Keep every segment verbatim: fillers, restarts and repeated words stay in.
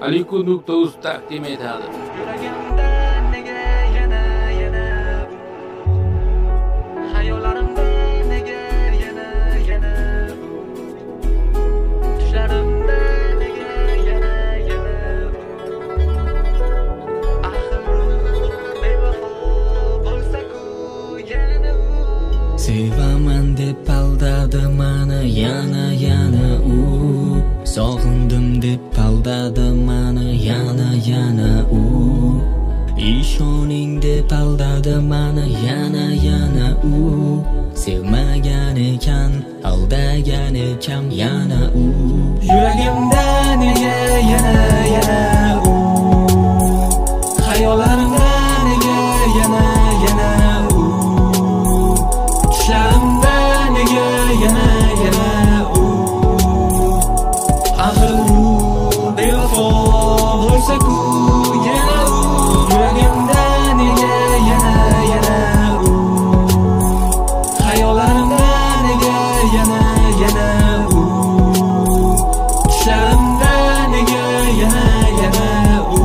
aliku nuqta uz taqdim etadi. Yuragimda nega yana yana xayollarimda nega yana yana tushlarimda nega yana yana axir bevafo bo'lsa-ku yana sevaman deb aldadi mani yana yana u sog'indim deb aldadi mani yana yana u ishoning deb aldadi mani yana yana u sevmagan ekan aldagan ekan yana u yuragimda nega yana yana u xayollarimda nega yana yana u tushlarimda nega yana yana u axir u bevafo bo'lsa-ku yana u yuragimda nega yana yana u xayollarimda nega yana yana u tushlarimda nega yana yana u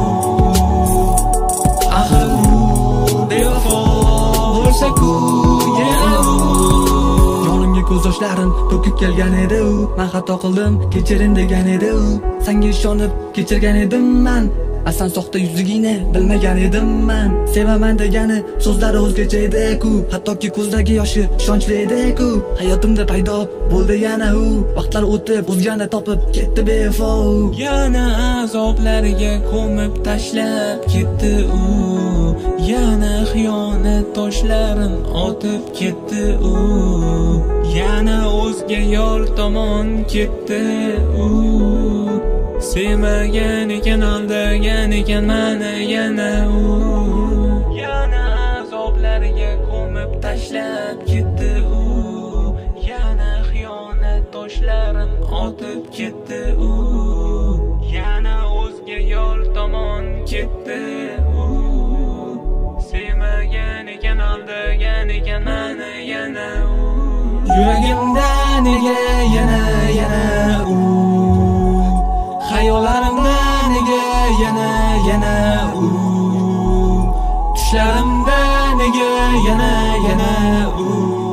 axir u bevafo bo'lsa-ku yana u yonimga ko'z yoshlarim to'kib kelgan edi u men xato qildim kechirin degan edi u senga ishonib kechirgan edim men asan soxta yuzligingni bilmagan edim men sevaman degani so'zlari o'zgacha edi-ku hattoki ko'zdagi yoshi ishonchli edi-ku hayotimda paydo bo'ldi yana u vaqtlar o'tib o'zgani topib ketdi bevafo yana azoblarga ko'mib tashlab ketdi u yana xiyonat toshlarin otib ketdi u yana o'zga yor tomon ketdi u sevmagan ekan aldagan ekan mani yana u yana azoblarga ko'mib tashlab ketdi u yana xiyonat toshlarin otib ketdi u yana o'zga yor tomon ketdi u sevmagan ekan aldagan ekan mani yana u yuragimda nega yana yana u xayollarimda nega yana yana u tushlarimda nega yana yana u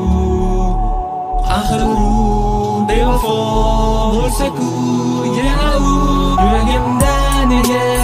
axir u bevafo bo'lsa-ku yana u yuragimda nega